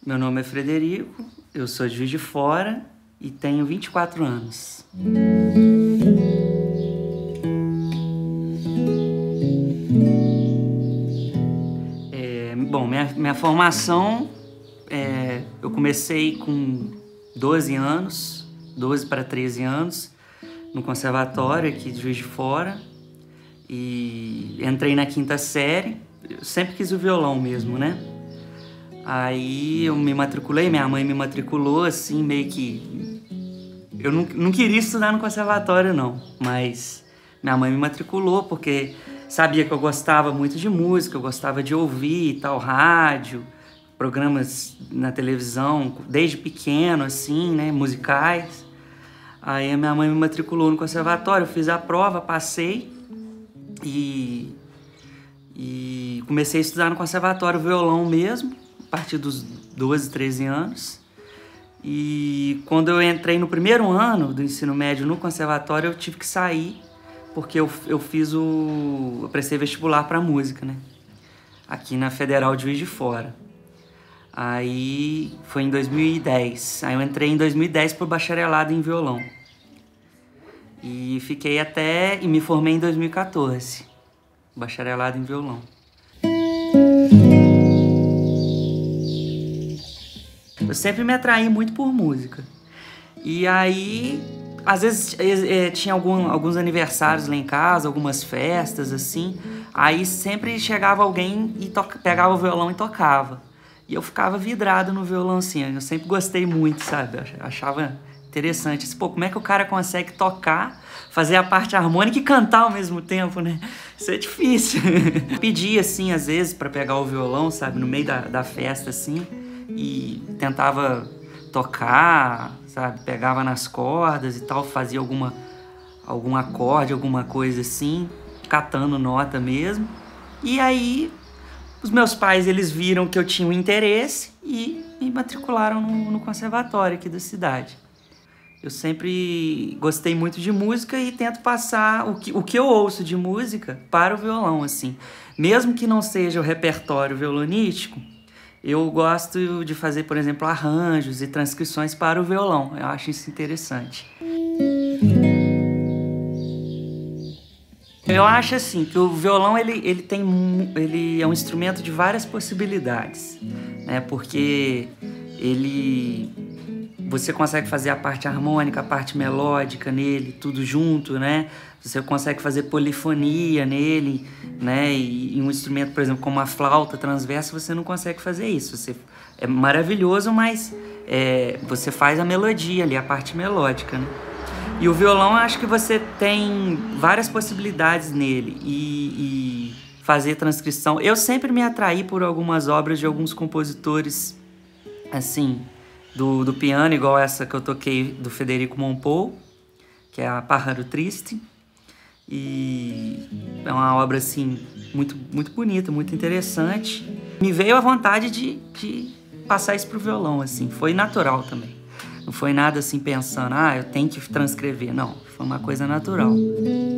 Meu nome é Frederico, eu sou de Juiz de Fora e tenho 24 anos. Bom, minha formação, eu comecei com 12 anos, 12 para 13 anos, no conservatório aqui de Juiz de Fora. E entrei na 5ª série, eu sempre quis o violão mesmo, né? Aí eu me matriculei, minha mãe me matriculou, assim, meio que... Eu não queria estudar no conservatório, não, mas minha mãe me matriculou porque sabia que eu gostava muito de música, eu gostava de ouvir e tal, rádio, programas na televisão, desde pequeno, assim, né, musicais. Aí a minha mãe me matriculou no conservatório, eu fiz a prova, passei e comecei a estudar no conservatório violão mesmo, a partir dos 12, 13 anos. E quando eu entrei no primeiro ano do ensino médio no conservatório, eu tive que sair, porque eu prestei vestibular para música, né? Aqui na Federal de Juiz de Fora. Aí foi em 2010. Aí eu entrei em 2010 pro bacharelado em violão. E fiquei e me formei em 2014. Bacharelado em violão. Eu sempre me atraí muito por música. E aí, às vezes, tinha alguns aniversários lá em casa, algumas festas, assim. Aí sempre chegava alguém e pegava o violão e tocava. E eu ficava vidrado no violão, assim. Eu sempre gostei muito, sabe? Eu achava interessante. Assim, pô, como é que o cara consegue tocar, fazer a parte harmônica e cantar ao mesmo tempo, né? Isso é difícil. Pedia, assim, às vezes, pra pegar o violão, sabe? No meio da festa, assim. E tentava tocar, sabe? Pegava nas cordas e tal, fazia algum acorde, alguma coisa assim, catando nota mesmo. E aí, os meus pais, eles viram que eu tinha um interesse e me matricularam no conservatório aqui da cidade. Eu sempre gostei muito de música e tento passar o que eu ouço de música para o violão, assim. Mesmo que não seja o repertório violonístico, eu gosto de fazer, por exemplo, arranjos e transcrições para o violão. Eu acho isso interessante. Eu acho assim que o violão ele é um instrumento de várias possibilidades, né? Porque você consegue fazer a parte harmônica, a parte melódica nele, tudo junto, né? Você consegue fazer polifonia nele, né? E um instrumento, por exemplo, como a flauta transversa, você não consegue fazer isso. É maravilhoso, mas você faz a melodia ali, a parte melódica, né? E o violão, eu acho que você tem várias possibilidades nele e fazer transcrição. Eu sempre me atraí por algumas obras de alguns compositores, assim, do piano, igual essa que eu toquei do Federico Mompou, que é a Pájaro Triste. E é uma obra, assim, muito, muito bonita, muito interessante. Me veio a vontade de passar isso pro violão, assim, foi natural também. Não foi nada assim pensando, eu tenho que transcrever, não, foi uma coisa natural.